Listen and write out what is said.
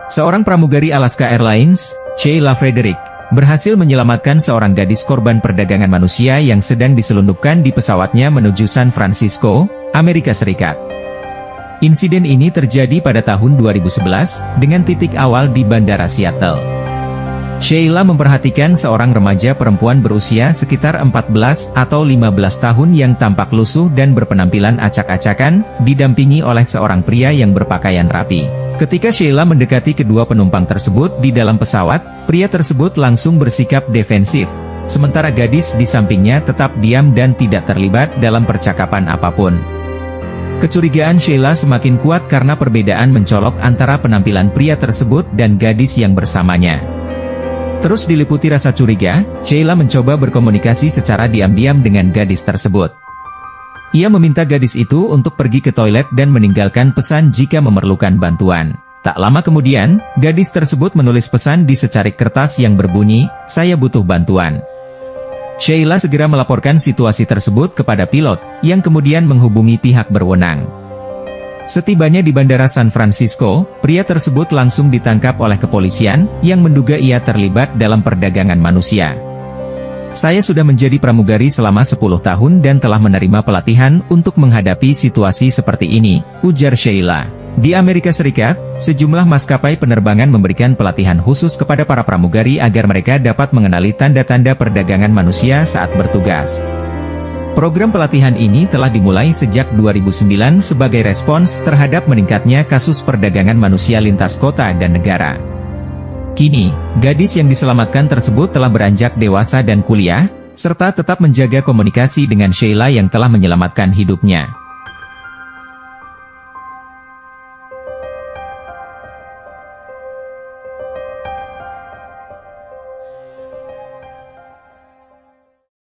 Seorang pramugari Alaska Airlines, Sheila Frederick, berhasil menyelamatkan seorang gadis korban perdagangan manusia yang sedang diselundupkan di pesawatnya menuju San Francisco, Amerika Serikat. Insiden ini terjadi pada tahun 2011, dengan titik awal di Bandara Seattle. Sheila memperhatikan seorang remaja perempuan berusia sekitar 14 atau 15 tahun yang tampak lusuh dan berpenampilan acak-acakan, didampingi oleh seorang pria yang berpakaian rapi. Ketika Sheila mendekati kedua penumpang tersebut di dalam pesawat, pria tersebut langsung bersikap defensif, sementara gadis di sampingnya tetap diam dan tidak terlibat dalam percakapan apapun. Kecurigaan Sheila semakin kuat karena perbedaan mencolok antara penampilan pria tersebut dan gadis yang bersamanya. Terus diliputi rasa curiga, Sheila mencoba berkomunikasi secara diam-diam dengan gadis tersebut. Ia meminta gadis itu untuk pergi ke toilet dan meninggalkan pesan jika memerlukan bantuan. Tak lama kemudian, gadis tersebut menulis pesan di secarik kertas yang berbunyi, "Saya butuh bantuan." Sheila segera melaporkan situasi tersebut kepada pilot, yang kemudian menghubungi pihak berwenang. Setibanya di Bandara San Francisco, pria tersebut langsung ditangkap oleh kepolisian, yang menduga ia terlibat dalam perdagangan manusia. "Saya sudah menjadi pramugari selama 10 tahun dan telah menerima pelatihan untuk menghadapi situasi seperti ini," ujar Sheila. Di Amerika Serikat, sejumlah maskapai penerbangan memberikan pelatihan khusus kepada para pramugari agar mereka dapat mengenali tanda-tanda perdagangan manusia saat bertugas. Program pelatihan ini telah dimulai sejak 2009 sebagai respons terhadap meningkatnya kasus perdagangan manusia lintas kota dan negara. Kini, gadis yang diselamatkan tersebut telah beranjak dewasa dan kuliah, serta tetap menjaga komunikasi dengan Sheila yang telah menyelamatkan hidupnya.